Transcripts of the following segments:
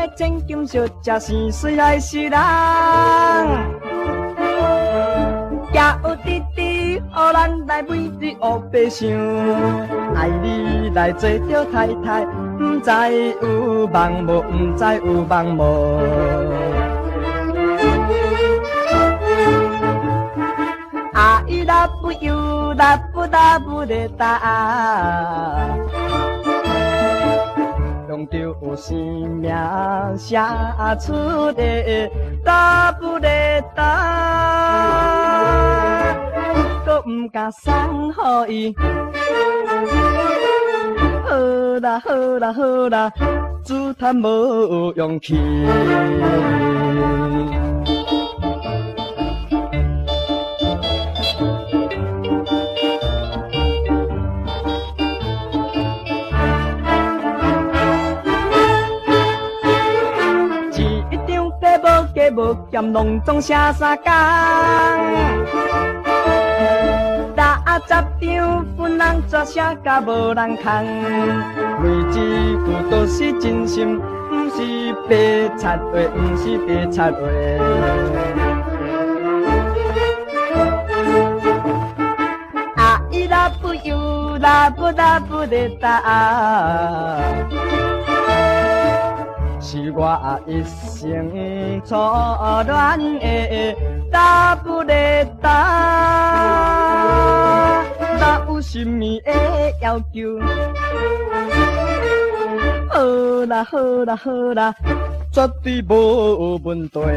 千金小姐生水来是人。家有弟弟，予咱来为你黑白想，爱你来做着太太，不知有梦无，不知有梦无。爱拉不由拉不拉不的打，用着有生命写出的拉不的打，都不敢送予伊。好啦好啦好啦，自叹无勇气。无咸拢总写三工，打十张分人作写甲无人空，每一句都是真心，不是白插话，不是白插话。爱拉不由拉不拉不的打。是我一生初恋的打不来打，哪有什么的要求？好啦好啦好啦，绝对无问题。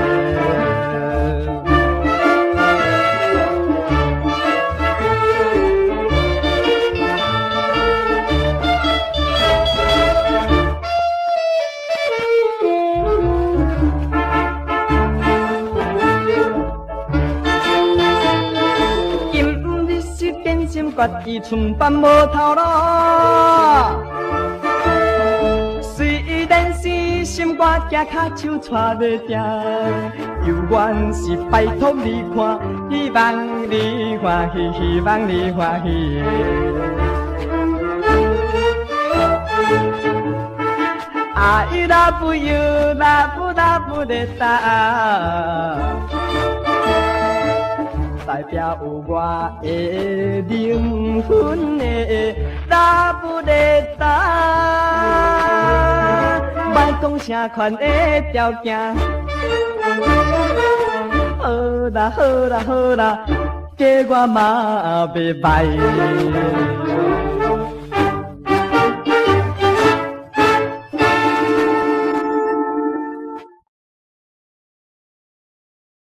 决意寸板无头路，虽然是心肝惊脚手带袂定，犹原是拜托你看，希望你欢喜，希望你欢喜。爱拉不由拉不拉不的打。代表有我的灵魂的打不得打，莫讲啥款的条件。好啦好啦好啦，加我嘛袂歹。